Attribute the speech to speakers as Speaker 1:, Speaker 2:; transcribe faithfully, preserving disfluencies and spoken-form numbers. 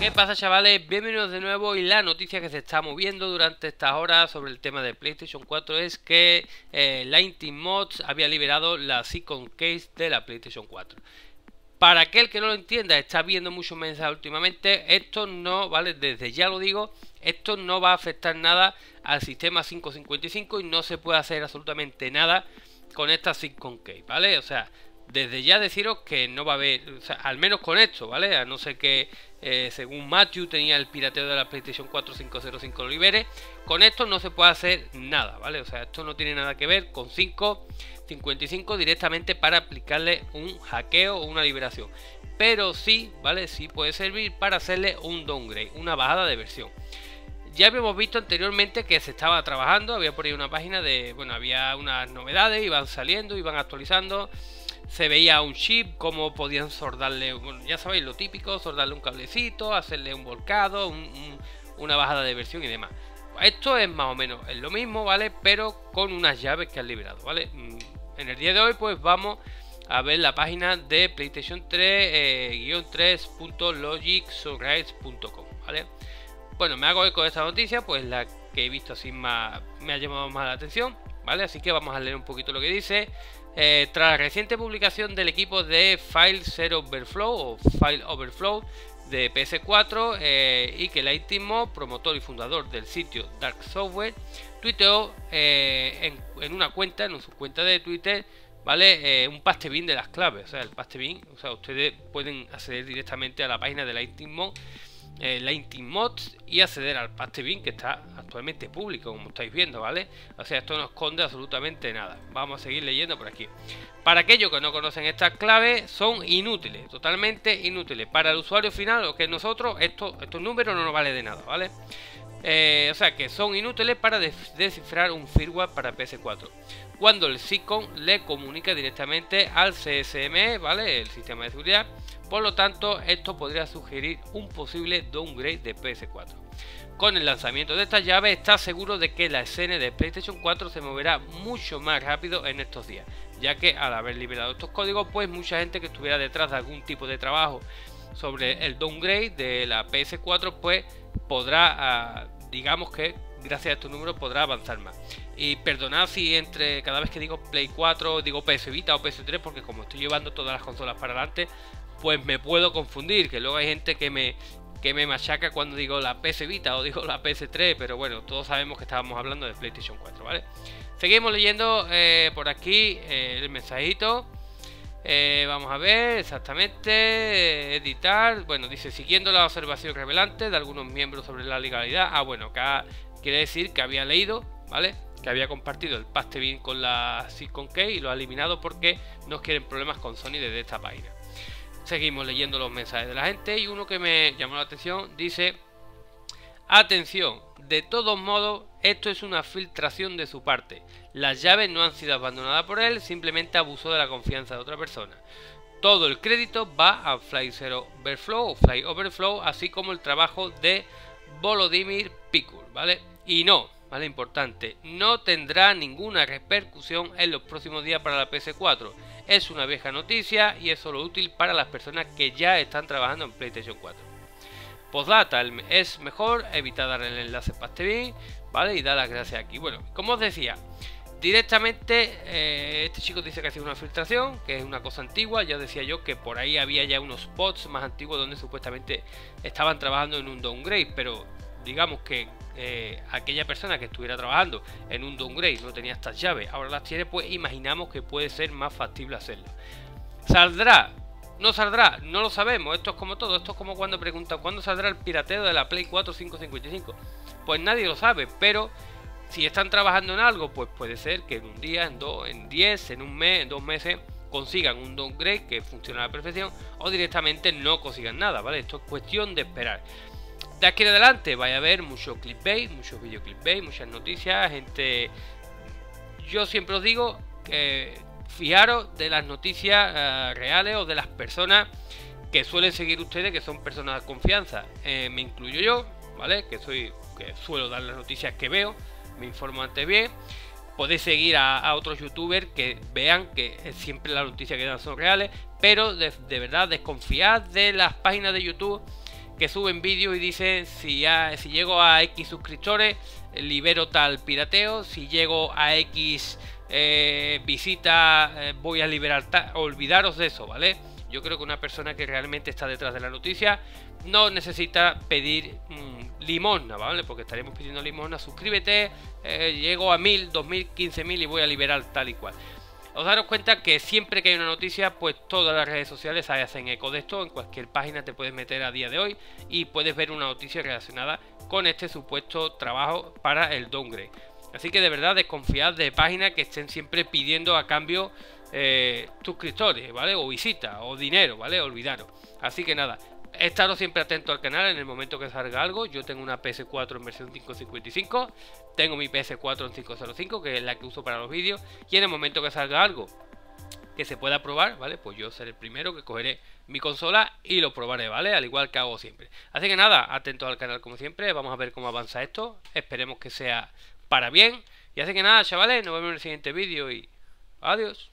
Speaker 1: ¿Qué pasa, chavales? Bienvenidos de nuevo. Y la noticia que se está moviendo durante estas horas sobre el tema de PlayStation cuatro es que eh, Lightning Mods había liberado la Silicon Case de la PlayStation cuatro. Para aquel que no lo entienda, está viendo muchos mensajes últimamente, esto no, ¿vale? Desde ya lo digo, esto no va a afectar nada al sistema quinientos cincuenta y cinco y no se puede hacer absolutamente nada con esta Silicon Case, ¿vale? O sea, desde ya deciros que no va a haber, o sea, al menos con esto, ¿vale? A no ser que, eh, según Matthew, tenía el pirateo de la PlayStation cuatro quinientos cinco lo libere. Con esto no se puede hacer nada, ¿vale? O sea, esto no tiene nada que ver con quinientos cincuenta y cinco directamente para aplicarle un hackeo o una liberación. Pero sí, ¿vale? Sí puede servir para hacerle un downgrade, una bajada de versión. Ya habíamos visto anteriormente que se estaba trabajando, había por ahí una página de, bueno, había unas novedades, iban saliendo, iban actualizando. Se veía un chip, cómo podían soldarle, bueno, ya sabéis lo típico, soldarle un cablecito, hacerle un volcado, un, un, una bajada de versión y demás. Esto es más o menos es lo mismo, ¿vale? Pero con unas llaves que han liberado, ¿vale? En el día de hoy pues vamos a ver la página de PlayStation tres tres punto logic sunrise punto com, ¿vale? Bueno, me hago eco de esta noticia, pues la que he visto así más me ha llamado más la atención, ¿vale? Así que vamos a leer un poquito lo que dice. Eh, tras la reciente publicación del equipo de File Zero Overflow o File Overflow de P S cuatro eh, y que Lightning Mod, promotor y fundador del sitio Dark Software, tuiteó eh, en, en una cuenta, en su cuenta de Twitter, ¿vale? Eh, un paste bin de las claves, o sea, el paste bin, o sea, ustedes pueden acceder directamente a la página de Lightning Mod, eh, Lightning Mods, y acceder al paste bin que está actualmente público, como estáis viendo, ¿vale? O sea, esto no esconde absolutamente nada. Vamos a seguir leyendo por aquí. Para aquellos que no conocen estas claves, son inútiles, totalmente inútiles. Para el usuario final, o que nosotros, esto, estos números no nos vale de nada, ¿vale? Eh, o sea, que son inútiles para descifrar un firmware para P S cuatro. Cuando el SICON le comunica directamente al C S M E, ¿vale? El sistema de seguridad. Por lo tanto, esto podría sugerir un posible downgrade de P S cuatro. Con el lanzamiento de estas llaves, está seguro de que la escena de PlayStation cuatro se moverá mucho más rápido en estos días, ya que al haber liberado estos códigos, pues mucha gente que estuviera detrás de algún tipo de trabajo sobre el downgrade de la P S cuatro, pues podrá, uh, digamos que gracias a estos números podrá avanzar más. Y perdonad si entre cada vez que digo Play cuatro digo P S Vita o P S tres, porque como estoy llevando todas las consolas para adelante, pues me puedo confundir, que luego hay gente que me que me machaca cuando digo la P S Vita o digo la P S tres, pero bueno, todos sabemos que estábamos hablando de PlayStation cuatro, ¿vale? Seguimos leyendo eh, por aquí eh, el mensajito. Eh, vamos a ver exactamente, eh, editar, bueno, dice, siguiendo la observación revelante de algunos miembros sobre la legalidad. Ah, bueno, acá quiere decir que había leído, ¿vale? Que había compartido el paste bin con la Silicon Case y lo ha eliminado porque no quieren problemas con Sony desde esta página. Seguimos leyendo los mensajes de la gente y uno que me llamó la atención dice: atención, de todos modos, esto es una filtración de su parte. Las llaves no han sido abandonadas por él, simplemente abusó de la confianza de otra persona. Todo el crédito va a File Zero Overflow o Fly Overflow, así como el trabajo de Volodymyr Pikul, ¿vale? Y no, ¿vale? Importante, no tendrá ninguna repercusión en los próximos días para la P S cuatro. Es una vieja noticia y es solo útil para las personas que ya están trabajando en PlayStation cuatro. Postdata, es mejor evitar dar el enlace paste bin, ¿vale? Y dar las gracias aquí. Bueno, como os decía, directamente eh, este chico dice que ha sido una filtración, que es una cosa antigua. Ya os decía yo que por ahí había ya unos pods más antiguos donde supuestamente estaban trabajando en un downgrade, pero digamos que eh, aquella persona que estuviera trabajando en un downgrade no tenía estas llaves, ahora las tiene, pues imaginamos que puede ser más factible hacerlo. ¿Saldrá? ¿No saldrá? No lo sabemos. Esto es como todo, esto es como cuando preguntan ¿cuándo saldrá el pirateo de la Play cuatro quinientos cincuenta y cinco? Pues nadie lo sabe, pero si están trabajando en algo, pues puede ser que en un día, en dos, en diez, en un mes, en dos meses consigan un downgrade que funcione a la perfección, o directamente no consigan nada, ¿vale? Esto es cuestión de esperar. De aquí en adelante vaya a haber mucho clickbait, muchos video clickbait, muchas noticias, gente. Yo siempre os digo que fijaros de las noticias uh, reales o de las personas que suelen seguir ustedes, que son personas de confianza. Eh, me incluyo yo, ¿vale? Que soy, que suelo dar las noticias que veo, me informo antes bien. Podéis seguir a, a otros youtubers que vean que siempre las noticias que dan son reales, pero de, de verdad desconfiad de las páginas de YouTube que suben vídeos y dicen si, ya, si llego a X suscriptores libero tal pirateo, si llego a X eh, visita eh, voy a liberar tal. Olvidaros de eso, ¿vale? Yo creo que una persona que realmente está detrás de la noticia no necesita pedir mmm, limosna, ¿vale? Porque estaremos pidiendo limosna. Suscríbete, eh, llego a mil, dos mil, quince mil y voy a liberar tal y cual. Os daros cuenta que siempre que hay una noticia, pues todas las redes sociales hacen eco de esto. En cualquier página te puedes meter a día de hoy y puedes ver una noticia relacionada con este supuesto trabajo para el downgrade. Así que de verdad desconfiad de páginas que estén siempre pidiendo a cambio eh, suscriptores, ¿vale? O visitas o dinero, ¿vale? Olvidaros. Así que nada, estaros siempre atentos al canal en el momento que salga algo. Yo tengo una P S cuatro en versión cinco cincuenta y cinco, tengo mi P S cuatro en cinco cero cinco, que es la que uso para los vídeos, y en el momento que salga algo que se pueda probar, ¿vale? Pues yo seré el primero que cogeré mi consola y lo probaré, ¿vale? Al igual que hago siempre. Así que nada, atentos al canal como siempre, vamos a ver cómo avanza esto, esperemos que sea para bien. Y así que nada, chavales, nos vemos en el siguiente vídeo y adiós.